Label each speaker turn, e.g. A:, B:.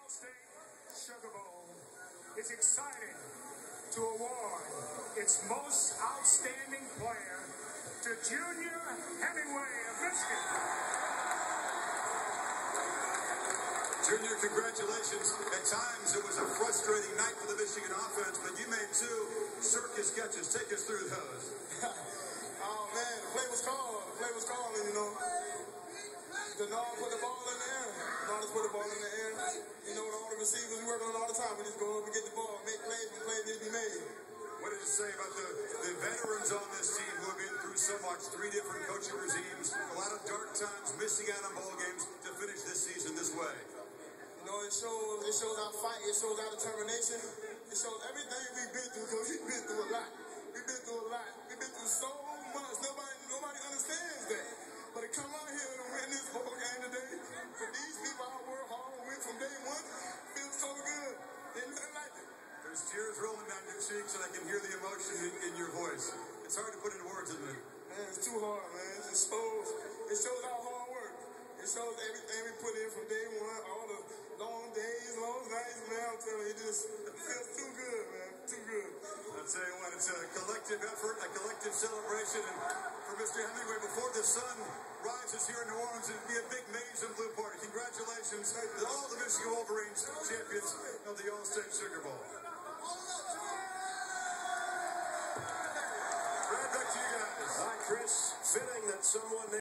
A: State Sugar Bowl is excited to award its most outstanding player to Junior Hemingway of Michigan.
B: Junior, congratulations. At times it was a frustrating night for the Michigan offense, but you made two circus catches. Take us through those.
C: Oh man, the play was called. The play was called, and Denard put the ball in the air. Denard put the ball in the air. You know, with all the receivers, we work on it all the time. We just go up and get the ball, make plays, and plays need to be made.
B: What did you say about the veterans on this team who have been through so much? 3 different coaching regimes, a lot of dark times, missing out on bowl games to finish this season this way.
C: You know, it shows our fight. It shows our determination. It shows everything we've been through, because we've been through a lot. We've been through a lot. We've been through so much. Nobody understands that. But to come out here and win this bowl game today, for these people I work hard and win from day one, feels so good. Ain't nothing like it.
B: There's tears rolling down your cheeks, and I can hear the emotion in your voice. It's hard to put into words, isn't it?
C: Man, it's too hard, man. It shows our hard work. It shows everything we put in from day one, all the long days, long nights, man. I'm telling you, it feels too good, man. Too good.
B: I'll tell you what, it's a collective effort, a collective celebration, and for Mr. Hemingway, before the sun rises here in New Orleans, it'll be a big maize and blue party. Congratulations to all the Michigan Wolverines, champions of the All-State Sugar Bowl. Brad, back to you guys.
D: Hi, Chris. Fitting that someone